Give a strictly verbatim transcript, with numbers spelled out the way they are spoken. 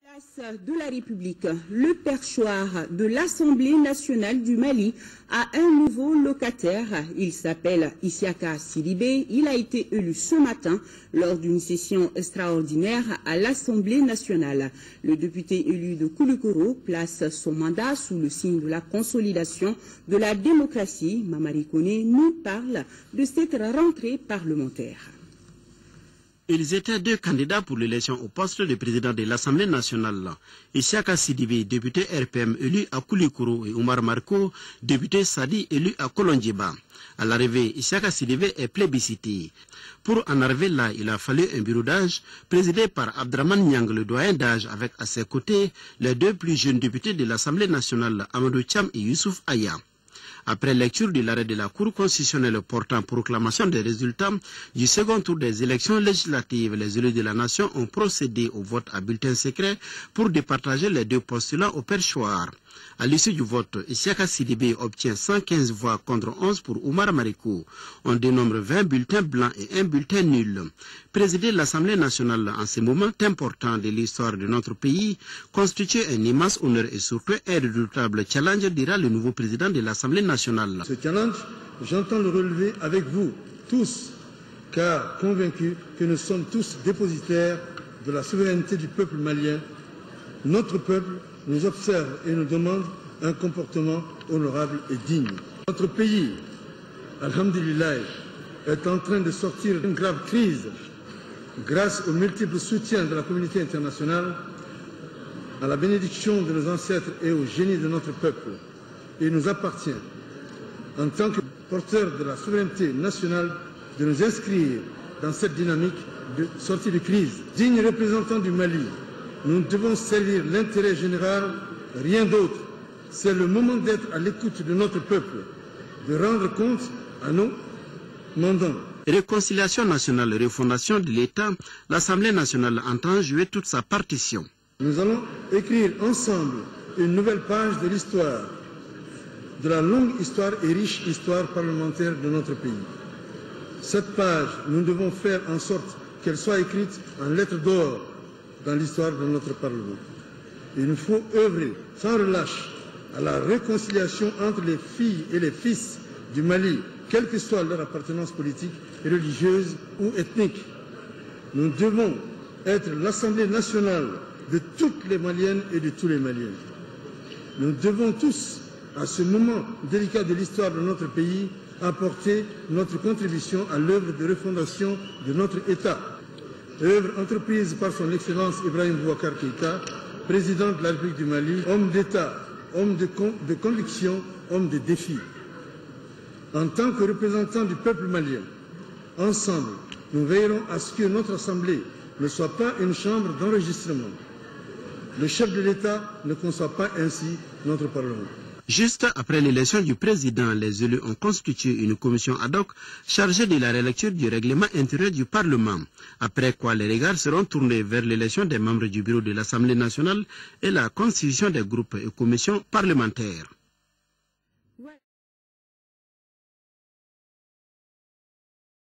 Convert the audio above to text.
Place de la République, le perchoir de l'Assemblée nationale du Mali a un nouveau locataire. Il s'appelle Isiaka Sidibé. Il a été élu ce matin lors d'une session extraordinaire à l'Assemblée nationale. Le député élu de Koulikoro place son mandat sous le signe de la consolidation de la démocratie. Mamari Kone nous parle de cette rentrée parlementaire. Ils étaient deux candidats pour l'élection au poste de président de l'Assemblée nationale. Isiaka Sidibé, député R P M élu à Koulikoro, et Oumar Marko, député Sadi élu à Kolonjiba. À l'arrivée, Isiaka Sidibé est plébiscité. Pour en arriver là, il a fallu un bureau d'âge présidé par Abdraman Nyang, le doyen d'âge, avec à ses côtés les deux plus jeunes députés de l'Assemblée nationale, Amadou Cham et Youssouf Aya. Après lecture de l'arrêt de la Cour constitutionnelle portant proclamation des résultats du second tour des élections législatives, les élus de la nation ont procédé au vote à bulletin secret pour départager les deux postulants au perchoir. À l'issue du vote, Isiaka Sidibé obtient cent quinze voix contre onze pour Oumar Mariko. On dénombre vingt bulletins blancs et un bulletin nul. Présider l'Assemblée nationale en ce moment important de l'histoire de notre pays constitue un immense honneur et surtout un redoutable challenge, dira le nouveau président de l'Assemblée nationale. Ce challenge, j'entends le relever avec vous tous, car convaincu que nous sommes tous dépositaires de la souveraineté du peuple malien. Notre peuple nous observe et nous demande un comportement honorable et digne. Notre pays, alhamdulillah, est en train de sortir d'une grave crise grâce au multiple soutien de la communauté internationale, à la bénédiction de nos ancêtres et au génie de notre peuple. Il nous appartient, en tant que porteurs de la souveraineté nationale, de nous inscrire dans cette dynamique de sortie de crise. Dignes représentants du Mali, nous devons servir l'intérêt général, rien d'autre. C'est le moment d'être à l'écoute de notre peuple, de rendre compte à nos mandants. Réconciliation nationale, refondation de l'État, l'Assemblée nationale entend jouer toute sa partition. Nous allons écrire ensemble une nouvelle page de l'histoire, de la longue histoire et riche histoire parlementaire de notre pays. Cette page, nous devons faire en sorte qu'elle soit écrite en lettres d'or dans l'histoire de notre Parlement. Il nous faut œuvrer sans relâche à la réconciliation entre les filles et les fils du Mali, quelle que soit leur appartenance politique, religieuse ou ethnique. Nous devons être l'Assemblée nationale de toutes les Maliennes et de tous les Maliens. Nous devons tous, à ce moment délicat de l'histoire de notre pays, apporter notre contribution à l'œuvre de refondation de notre État. Œuvre entreprise par son Excellence Ibrahim Boubacar Keïta, président de la République du Mali, homme d'État, homme de, con de conviction, homme de défi. En tant que représentant du peuple malien, ensemble, nous veillerons à ce que notre Assemblée ne soit pas une chambre d'enregistrement. Le chef de l'État ne conçoit pas ainsi notre Parlement. Juste après l'élection du président, les élus ont constitué une commission ad hoc chargée de la relecture du règlement intérieur du Parlement, après quoi les regards seront tournés vers l'élection des membres du bureau de l'Assemblée nationale et la constitution des groupes et commissions parlementaires.